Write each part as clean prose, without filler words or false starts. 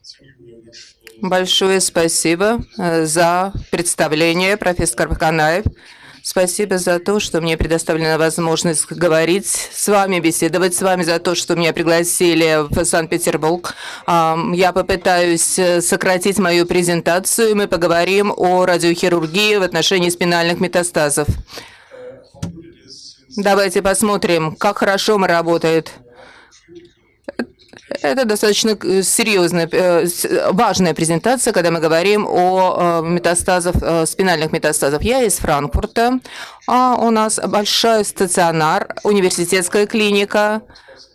Большое спасибо за представление, профессор Карпаканаев. Спасибо за то, что мне предоставлена возможность говорить с вами, беседовать с вами, за то, что меня пригласили в Санкт-Петербург. Я попытаюсь сократить мою презентацию, и мы поговорим о радиохирургии в отношении спинальных метастазов. Давайте посмотрим, как хорошо мы работаем. Это достаточно серьезная, важная презентация, когда мы говорим о метастазах, спинальных метастазах. Я из Франкфурта, у нас большой стационар, университетская клиника.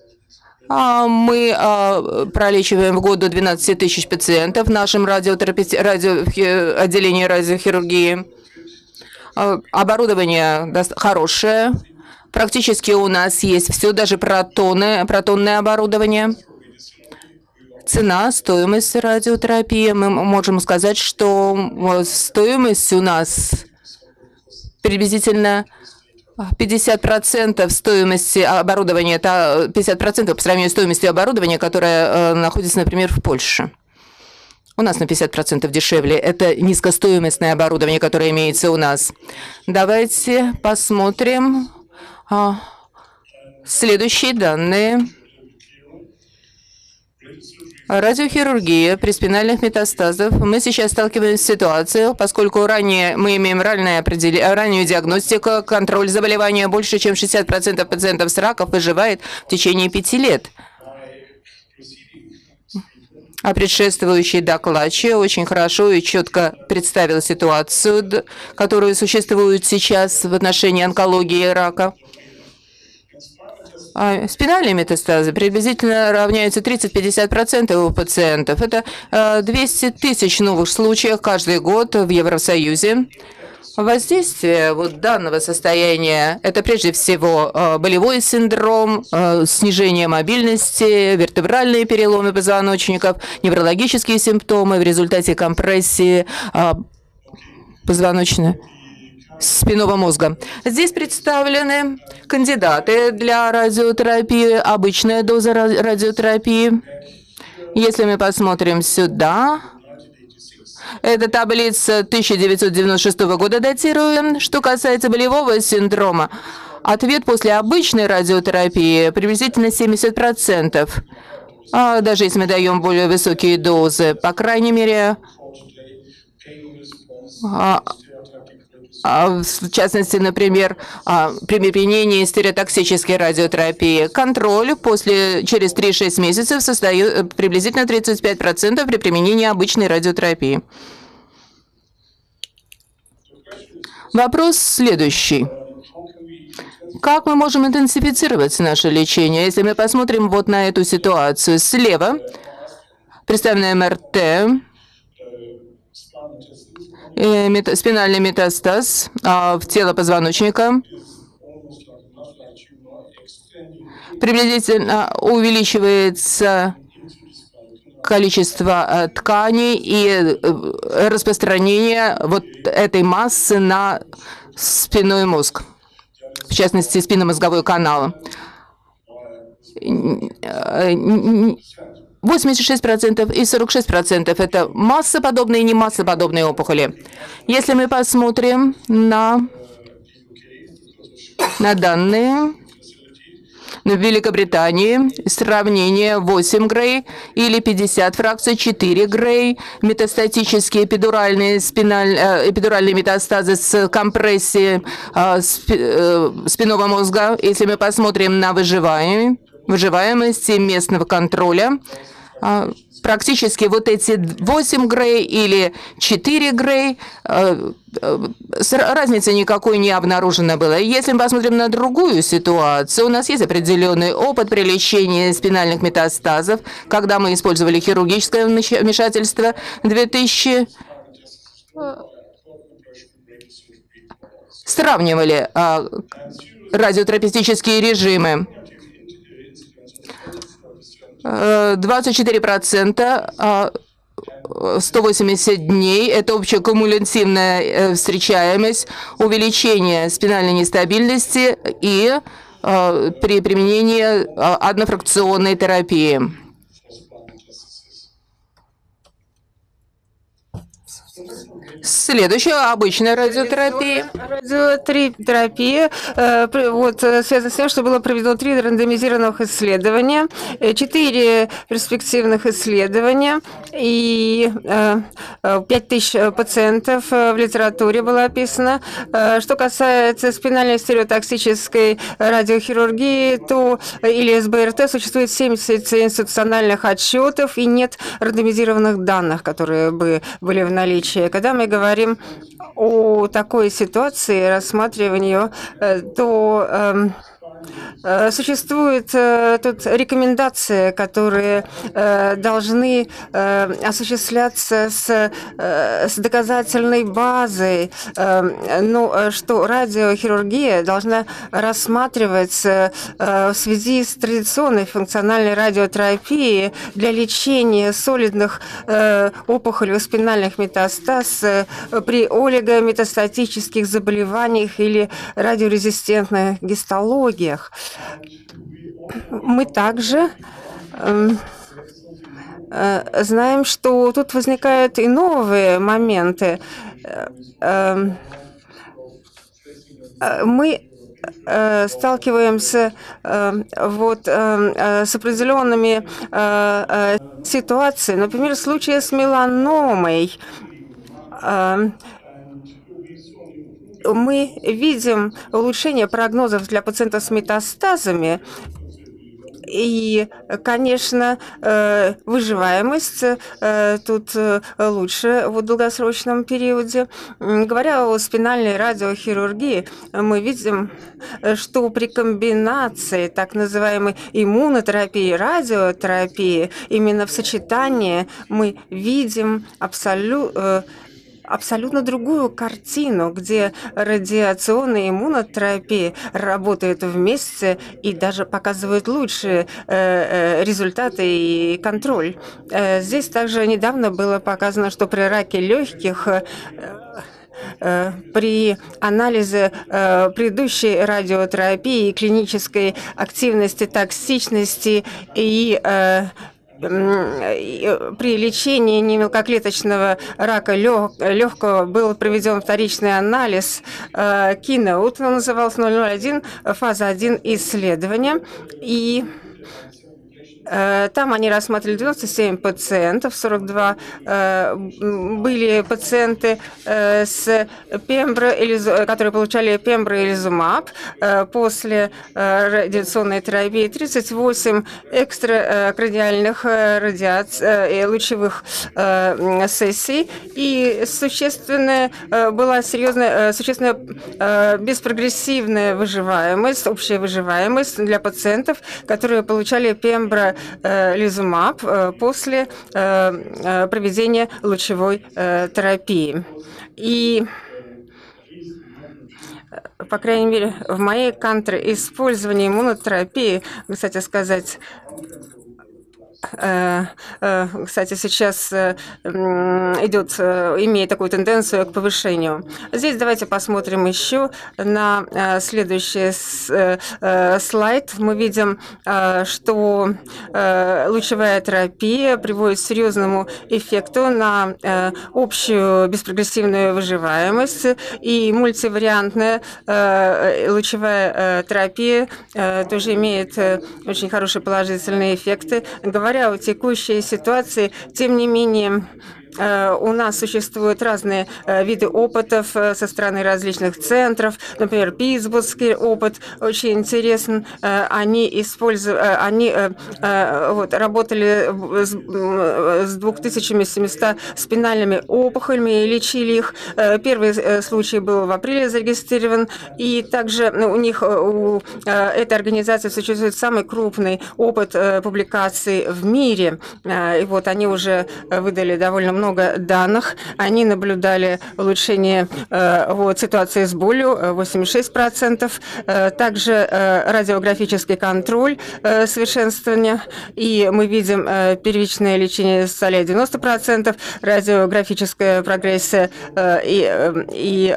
Мы пролечиваем в год до 12 тысяч пациентов в нашем отделении радиохирургии. Оборудование хорошее. Практически у нас есть все, даже протонное оборудование. Цена, стоимость радиотерапии. Мы можем сказать, что стоимость у нас приблизительно 50% стоимости оборудования, это 50% по сравнению с стоимостью оборудования, которое находится, например, в Польше. У нас на 50% дешевле. Это низкостоимостное оборудование, которое имеется у нас. Давайте посмотрим следующие данные. Радиохирургия при спинальных метастазах. Мы сейчас сталкиваемся с ситуацией, поскольку ранее мы имеем раннюю диагностику, контроль заболевания. Больше чем 60% пациентов с раком выживает в течение 5 лет. А предшествующий докладчик очень хорошо и четко представил ситуацию, которая существует сейчас в отношении онкологии и рака. Спинальные метастазы приблизительно равняются 30-50% у пациентов. Это 200 тысяч новых случаев каждый год в Евросоюзе. Воздействие данного состояния – это прежде всего болевой синдром, снижение мобильности, вертебральные переломы позвоночников, неврологические симптомы в результате компрессии позвоночной спинного мозга. Здесь представлены кандидаты для радиотерапии, обычная доза радиотерапии. Если мы посмотрим сюда, это таблица 1996 года датируем. Что касается болевого синдрома, ответ после обычной радиотерапии приблизительно 70%. Даже если мы даем более высокие дозы, по крайней мере, в частности, например, при применении стереотоксической радиотерапии. Контроль через 3-6 месяцев состоит приблизительно 35% при применении обычной радиотерапии. Вопрос следующий. Как мы можем интенсифицировать наше лечение? Если мы посмотрим вот на эту ситуацию. Слева представлена МРТ. Спинальный метастаз в тело позвоночника. Приблизительно увеличивается количество тканей и распространение вот этой массы на спинной мозг, в частности, спинномозговой канал. 86% и 46% – это массоподобные и немассоподобные опухоли. Если мы посмотрим на данные в Великобритании, сравнение 8 Грей или 50 фракций, 4 Грей, метастатические эпидуральные метастазы с компрессией спинного мозга. Если мы посмотрим на выживаемость местного контроля, практически вот эти 8 Грей или 4 Грей, разницы никакой не обнаружено было. Если мы посмотрим на другую ситуацию, у нас есть определенный опыт при лечении спинальных метастазов, когда мы использовали хирургическое вмешательство. 2000 сравнивали радиотерапевтические режимы. 24%, 180 дней – это общая кумулятивная встречаемость, увеличение спинальной нестабильности и при применении однофракционной терапии. Следующее — обычная радиотерапия. Радиотерапия связана с тем, что было проведено 3 рандомизированных исследования, 4 перспективных исследования и 5000 пациентов в литературе было описано. Что касается спинальной стереотоксической радиохирургии, то или СБРТ, существует 70 институциональных отчетов и нет рандомизированных данных, которые бы были в наличии. Когда мы говорим о такой ситуации, рассматривании ее, то существуют тут рекомендации, которые должны осуществляться с доказательной базой, что радиохирургия должна рассматриваться в связи с традиционной функциональной радиотерапией для лечения солидных опухолей спинальных метастаз при олигометастатических заболеваниях или радиорезистентных гистологиях. Мы также знаем, что тут возникают и новые моменты. Мы сталкиваемся с определенными ситуациями. Например, в случае с меланомой мы видим улучшение прогнозов для пациентов с метастазами. И, конечно, выживаемость тут лучше в долгосрочном периоде. Говоря о спинальной радиохирургии, мы видим, что при комбинации так называемой иммунотерапии и радиотерапии, именно в сочетании мы видим абсолютно другую картину, где радиационная и иммунотерапия работают вместе и даже показывают лучшие результаты и контроль. Здесь также недавно было показано, что при раке легких при анализе предыдущей радиотерапии, клинической активности, токсичности и при лечении немелкоклеточного рака легкого был проведен вторичный анализ Keynote, он назывался 001, фаза 1 исследования, и там они рассматривали 97 пациентов, 42 были пациенты, которые получали пембролизумаб после радиационной терапии, 38 экстракрадиальных лучевых сессий, и существенная беспрогрессивная выживаемость, общая выживаемость для пациентов, которые получали пембролизумаб после проведения лучевой терапии. И, по крайней мере, в моей кантре использование иммунотерапии, кстати сказать, сейчас имеет такую тенденцию к повышению. Здесь давайте посмотрим еще на следующий слайд. Мы видим, что лучевая терапия приводит к серьезному эффекту на общую беспрогрессивную выживаемость, и мультивариантная лучевая терапия тоже имеет очень хорошие положительные эффекты. Говоря о текущей ситуации, тем не менее, у нас существуют разные виды опытов со стороны различных центров. Например, питтсбургский опыт очень интересен. Они работали с 2700 спинальными опухолями и лечили их. Первый случай был в апреле зарегистрирован. И также у этой организации существует самый крупный опыт публикаций в мире. И они уже выдали довольно много данных. Они наблюдали улучшение ситуации с болью 86%, также радиографический контроль совершенствования, и мы видим первичное лечение соли 90%, радиографическая прогрессия и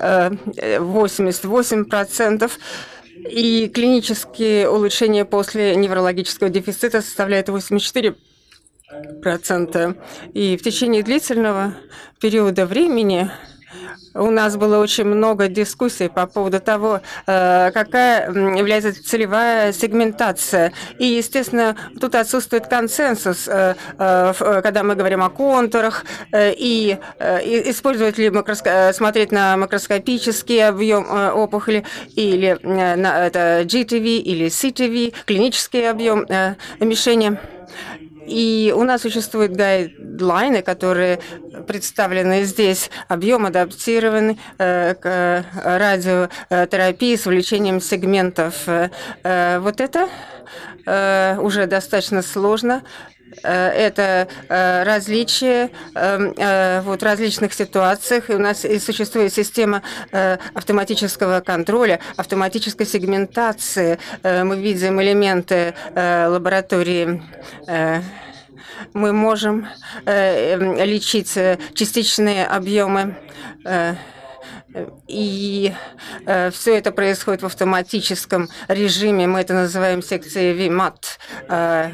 88%. И клинические улучшения после неврологического дефицита составляют 84%. И в течение длительного периода времени у нас было очень много дискуссий по поводу того, какая является целевая сегментация. И, естественно, тут отсутствует консенсус, когда мы говорим о контурах, и использовать ли смотреть на макроскопический объем опухоли, или на это GTV или CTV, клинический объем мишени. И у нас существуют гайдлайны, которые представлены здесь, объем адаптированный к радиотерапии с увеличением сегментов. Вот это уже достаточно сложно. Это различия в различных ситуациях. И у нас и существует система автоматического контроля, автоматической сегментации. Мы видим элементы лаборатории. Мы можем лечить частичные объемы. И все это происходит в автоматическом режиме. Мы это называем секцией VMAT.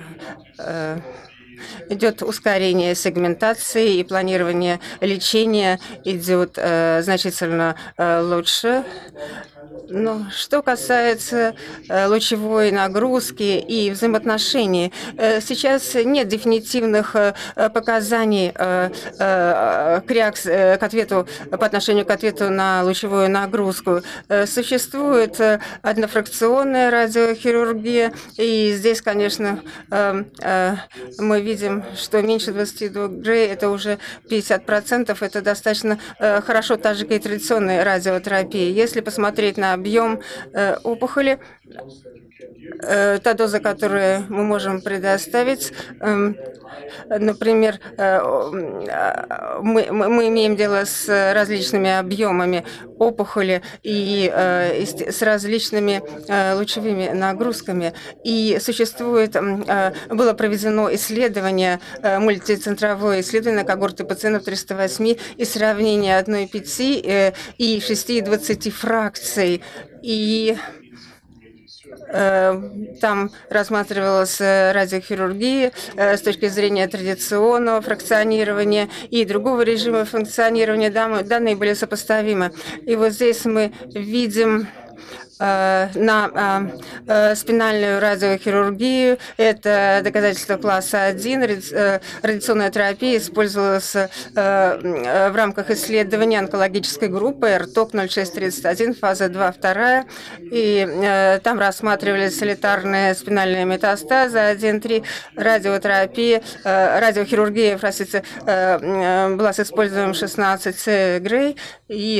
Идет ускорение сегментации, и планирование лечения идет значительно лучше. Но что касается лучевой нагрузки и взаимоотношений, сейчас нет дефинитивных показаний к ответу, по отношению к ответу на лучевую нагрузку. Существует однофракционная радиохирургия, и здесь, конечно, мы видим, что меньше 22 Грей – это уже 50%, это достаточно хорошо, так же, как и традиционная радиотерапия. Если посмотреть на объем опухоли, та доза, которую мы можем предоставить, например, мы имеем дело с различными объемами опухоли и с различными лучевыми нагрузками. И было проведено исследование, мультицентровое исследование когорты пациентов 308 и сравнение 1,5 и 6,20 фракций. И там рассматривалась радиохирургия с точки зрения традиционного фракционирования и другого режима функционирования. Данные были сопоставимы. И вот здесь мы видим на спинальную радиохирургию. Это доказательство класса 1. Радиационная терапия использовалась в рамках исследования онкологической группы РТОК 0631, фаза 2-2. И там рассматривались солитарные спинальные метастазы 1-3. Радиотерапия, радиохирургия, простите, была с использованием 16 Грей и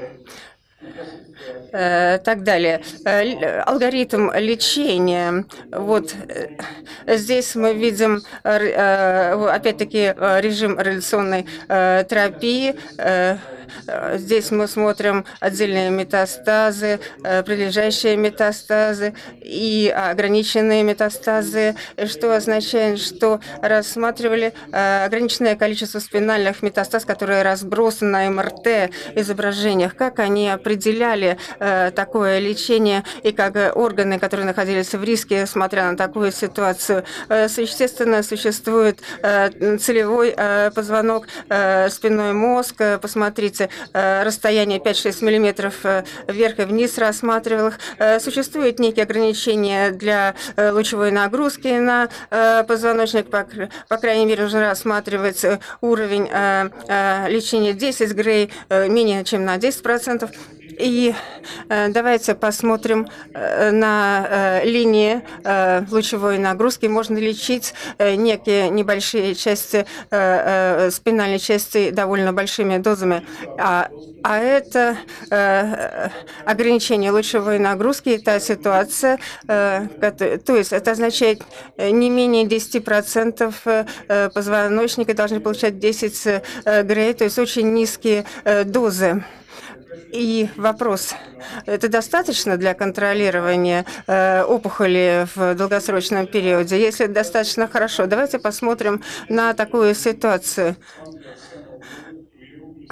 так далее. Алгоритм лечения. Вот здесь мы видим, опять-таки, режим радиационной терапии. Здесь мы смотрим отдельные метастазы, прилежащие метастазы и ограниченные метастазы, что означает, что рассматривали ограниченное количество спинальных метастаз, которые разбросаны на МРТ изображениях. Как они определяли такое лечение и как органы, которые находились в риске, смотря на такую ситуацию. Естественно, существует целевой позвонок, спинной мозг. Посмотрите, расстояние 5-6 миллиметров вверх и вниз рассматривал их. Существуют некие ограничения для лучевой нагрузки на позвоночник. По крайней мере, уже рассматривается уровень лечения 10 Грей менее чем на 10%. И давайте посмотрим на линии лучевой нагрузки. Можно лечить некие небольшие части спинальной части довольно большими дозами. А это ограничение лучевой нагрузки, та ситуация, то есть это означает не менее 10% позвоночника должны получать 10 Грей, то есть очень низкие дозы. И вопрос, это достаточно для контролирования опухоли в долгосрочном периоде? Если достаточно, хорошо. Давайте посмотрим на такую ситуацию.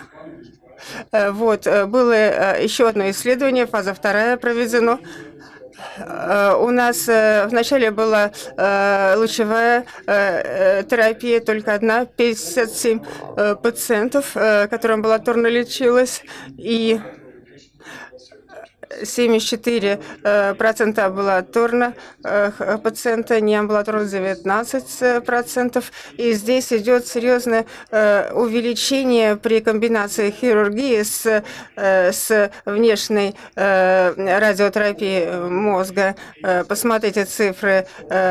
Вот, было еще одно исследование, фаза 2 проведено. У нас вначале была лучевая терапия, только одна, 57 пациентов, которым амбулаторно лечилась, и 74% амбулаторно пациента, не амбулаторно 19%. И здесь идет серьезное увеличение при комбинации хирургии с внешней радиотерапией мозга. Посмотрите цифры: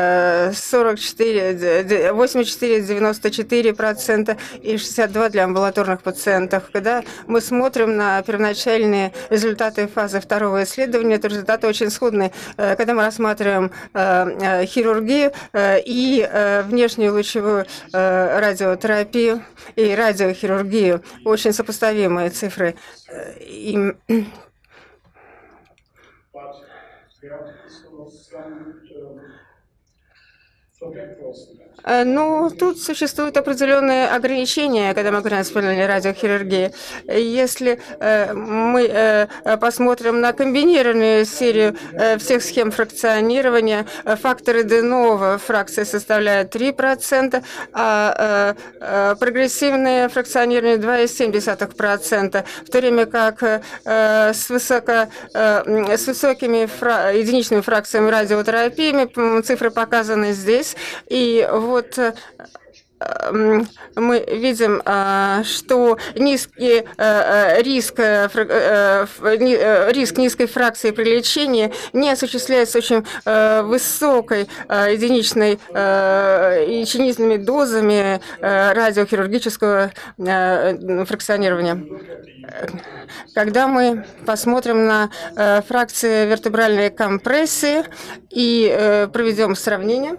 44, 84, 94% и 62% для амбулаторных пациентов. Когда мы смотрим на первоначальные результаты фазы второго исследования, то результаты очень сходные. Когда мы рассматриваем хирургию и внешнюю лучевую радиотерапию и радиохирургию, очень сопоставимые цифры. Ну, тут существуют определенные ограничения, когда мы говорим о радиохирургии. Если мы посмотрим на комбинированную серию всех схем фракционирования, факторы де-ново фракции составляют 3%, а прогрессивное фракционирование 2,7%, в то время как с высокими единичными фракциями радиотерапии цифры показаны здесь. И вот мы видим, что низкий риск низкой фракции при лечении не осуществляется очень высокой единичными дозами радиохирургического фракционирования. Когда мы посмотрим на фракции вертебральной компрессии и проведем сравнение,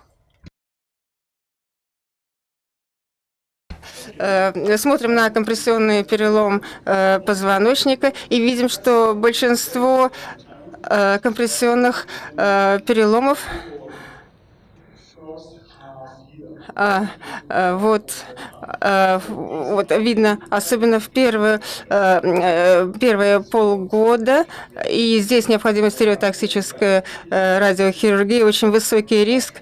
смотрим на компрессионный перелом позвоночника и видим, что большинство компрессионных переломов вот видно, особенно в первые полгода, и здесь необходима стереотоксическая радиохирургия, очень высокий риск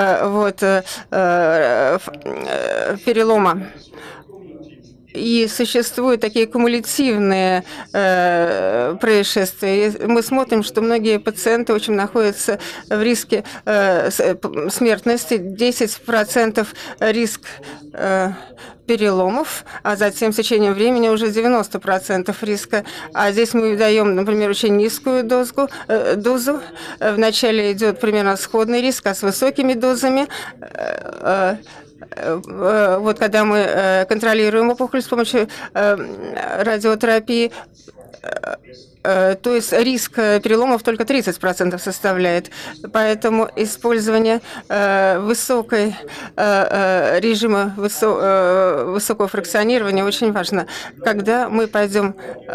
перелома. И существуют такие кумулятивные происшествия. И мы смотрим, что многие пациенты очень находятся в риске смертности, 10% риск переломов, а затем с течением времени уже 90% риска. А здесь мы даем, например, очень низкую дозу. Вначале идет примерно сходный риск, а с высокими дозами вот когда мы контролируем опухоль с помощью радиотерапии, то есть риск переломов только 30% составляет. Поэтому использование режима высокого фракционирования очень важно. Когда мы пойдем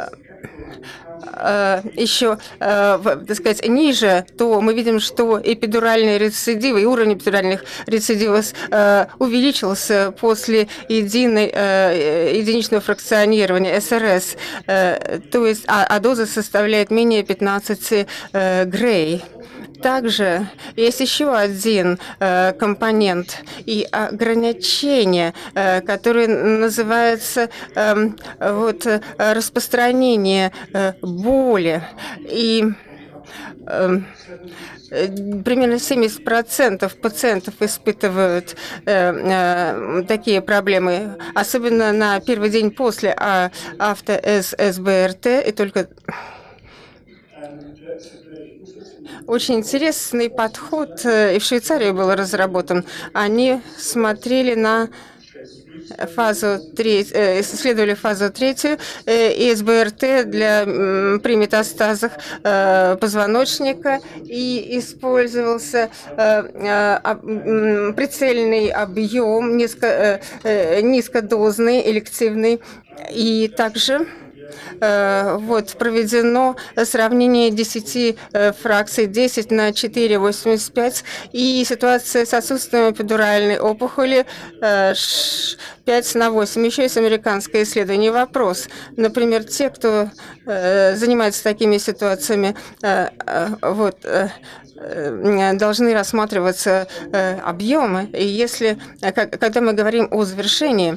еще, так сказать, ниже, то мы видим, что эпидуральные рецидивы и уровень эпидуральных рецидивов увеличился после единичного фракционирования СРС, то есть, а доза составляет менее 15 грей. Также есть еще один компонент и ограничение, который называется распространение боли. И примерно 70% пациентов испытывают такие проблемы, особенно на первый день после СБРТ, и только очень интересный подход и в Швейцарии был разработан. Они смотрели на исследовали фазу 3 и СБРТ при метастазах позвоночника, и использовался прицельный объем, низкодозный, элективный, и также вот проведено сравнение 10 фракций, 10 на 4, 85, и ситуация с отсутствием эпидуральной опухоли 5 на 8. Еще есть американское исследование. Вопрос. Например, те, кто занимается такими ситуациями, вот, должны рассматриваться объемы. И если, когда мы говорим о завершении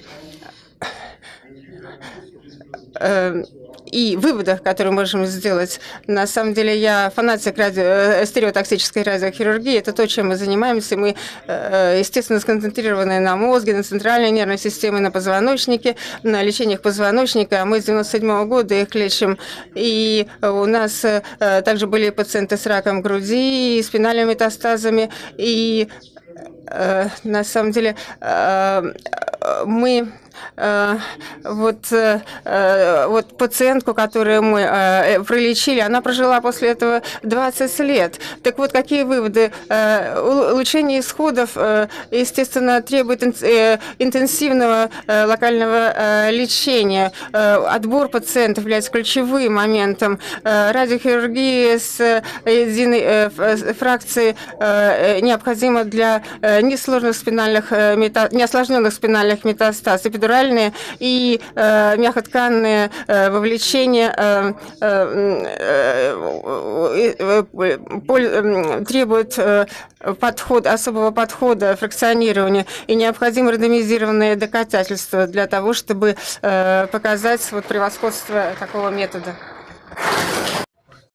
и выводах, которые можем сделать. На самом деле я фанатик стереотоксической радиохирургии. Это то, чем мы занимаемся. Мы, естественно, сконцентрированы на мозге, на центральной нервной системе, на позвоночнике, на лечениях позвоночника. Мы с 97-го года их лечим. И у нас также были пациенты с раком груди, и спинальными метастазами. И на самом деле мы... Вот пациентку, которую мы пролечили, она прожила после этого 20 лет. Так вот, какие выводы? Улучшение исходов, естественно, требует интенсивного локального лечения. Отбор пациентов является ключевым моментом. Радиохирургия с единой фракцией необходима для неосложненных спинальных метастаз. Эпидуральные и мягкотканные вовлечения требуют особого подхода фракционирования, и необходимо рандомизированное доказательство для того, чтобы показать превосходство такого метода.